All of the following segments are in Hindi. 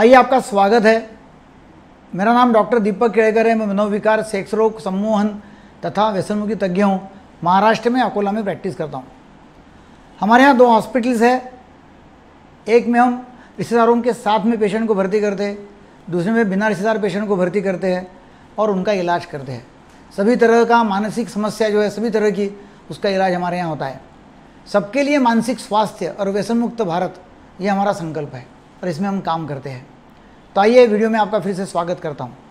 आइए, आपका स्वागत है। मेरा नाम डॉक्टर दीपक केड़कर है। मैं मनोविकार, सेक्स रोग, सम्मोहन तथा व्यसनमुक्ति तज्ञ हूँ। महाराष्ट्र में अकोला में प्रैक्टिस करता हूँ। हमारे यहाँ 2 हॉस्पिटल्स है। एक में हम रिश्तेदारों के साथ में पेशेंट को भर्ती करते हैं, दूसरे में बिना रिश्तेदार पेशेंट को भर्ती करते हैं और उनका इलाज करते हैं। सभी तरह का मानसिक समस्या जो है, सभी तरह की उसका इलाज हमारे यहाँ होता है। सबके लिए मानसिक स्वास्थ्य और व्यसन मुक्त भारत, ये हमारा संकल्प है और इसमें हम काम करते हैं। तो आइए, वीडियो में आपका फिर से स्वागत करता हूँ।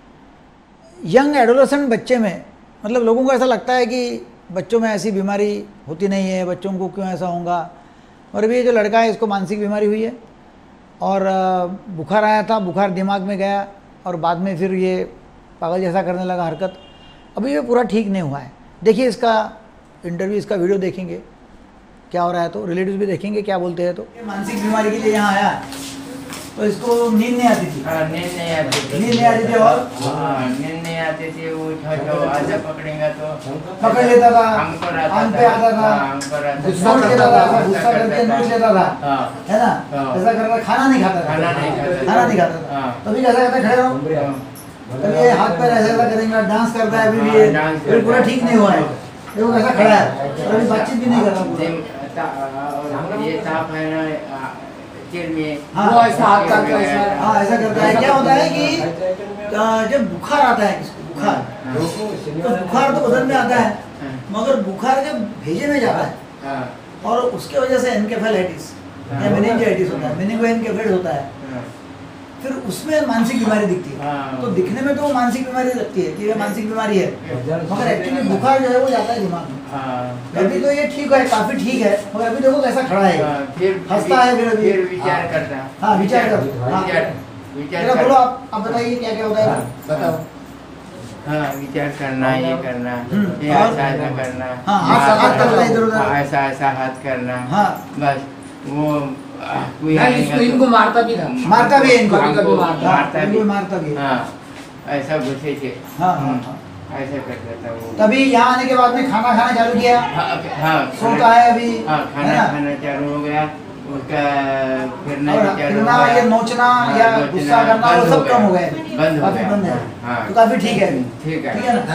यंग एडोलेसेंट बच्चे में, मतलब लोगों को ऐसा लगता है कि बच्चों में ऐसी बीमारी होती नहीं है, बच्चों को क्यों ऐसा होगा। और अभी ये जो लड़का है, इसको मानसिक बीमारी हुई है और बुखार आया था, बुखार दिमाग में गया और बाद में फिर ये पागल जैसा करने लगा हरकत। अभी ये पूरा ठीक नहीं हुआ है। देखिए इसका इंटरव्यू, इसका वीडियो देखेंगे क्या हो रहा है, तो रिलेटिव्स भी देखेंगे क्या बोलते हैं। तो मानसिक बीमारी के लिए यहाँ आया तो इसको नींद नहीं आती थी। नींद नहीं आती थी। नींद नहीं आती थी और नींद नहीं आती थी। वो आजा पकड़ेगा तो पकड़ लेता था, हमको आंख पे आता था, गुस्सा लेता था, गुस्सा करके नोच लेता था, है ना। ऐसा करता, खाना नहीं खाता था। तभी कैसा करता, खड़े रहो, तभी ये हाथ पैर ऐसा ऐसा करेंगे, डांस करता है। अभी ये पूरा ठीक नहीं हुआ है। देखो कैसा खड़ा है और अभी बातचीत भी नहीं कर रहा। ये ताप है ना सिर में, वो ऐसा हाथ करता है। हाँ, ऐसा करता है। क्या होता है कि जब बुखार आता है किसको, बुखार तो बुखार तो बदन में आता है, मगर बुखार जब भेजे में जाता है और उसके वजह से एन्केफेलाइटिस या मेनिंजाइटिस होता है, मेनिंगोएन्केफेलाइटिस होता है, फिर उसमें मानसिक बीमारी दिखती है। तो दिखने में तो मानसिक बीमारी लगती है कि ये मानसिक बीमारी है, मगर एक्चुअली बुखार जो है वो जाता है दिमाग में। अभी तो ये ठीक है, काफी ठीक है, मगर अभी देखो कैसा खड़ा है, हंसता है, फिर अभी विचार करता है। हाँ, विचार कर। विचार बोलो, आप बताइए क्या क्या होता है, बताओ। हाँ, विचार करना, ये करना, ये ऐसा करना, हाथ करना, इधर उधर ऐसा हाथ करना। हाँ, बस वो इनको मारता भी था, मारता भी है इनको, मारता भी। हाँ, ऐसा घुसे थे। हाँ, ऐसा करता था वो। तभी यहाँ आने के बाद में खाना खाना चालू किया। हाँ, सोता है अभी। हाँ, खाना चालू हो गया उसका। फिरना, ये नोचना या गुस्सा करना वो सब कम हो गए, बंद हो काफी बंद है। हाँ, तो काफी ठीक है, ठीक है, ठीक है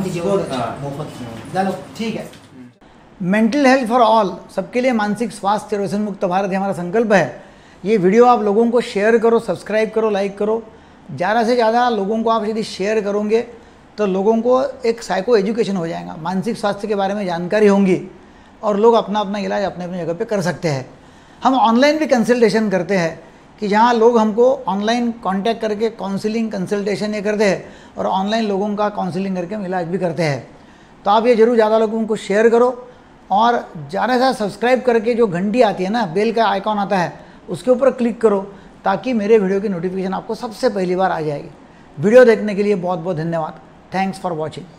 ना। ठीक है। मेंटल हेल्थ फॉर ऑल, सबके लिए मानसिक स्वास्थ्य और व्यसन मुक्त भारत हमारा संकल्प है। ये वीडियो आप लोगों को शेयर करो, सब्सक्राइब करो, लाइक करो। ज़्यादा से ज़्यादा लोगों को आप यदि शेयर करोगे तो लोगों को एक साइको एजुकेशन हो जाएगा, मानसिक स्वास्थ्य के बारे में जानकारी होंगी और लोग अपना अपना इलाज अपने अपने जगह पे कर सकते हैं। हम ऑनलाइन भी कंसल्टेशन करते हैं कि जहाँ लोग हमको ऑनलाइन कांटेक्ट करके काउंसलिंग, कंसल्टेशन ये करते हैं और ऑनलाइन लोगों का काउंसलिंग करके हम इलाज भी करते हैं। तो आप ये जरूर ज़्यादा लोगों को शेयर करो और ज़्यादा से ज़्यादा सब्सक्राइब करके जो घंटी आती है ना, बेल का आइकॉन आता है, उसके ऊपर क्लिक करो ताकि मेरे वीडियो की नोटिफिकेशन आपको सबसे पहली बार आ जाएगी। वीडियो देखने के लिए बहुत बहुत धन्यवाद। Thanks for watching.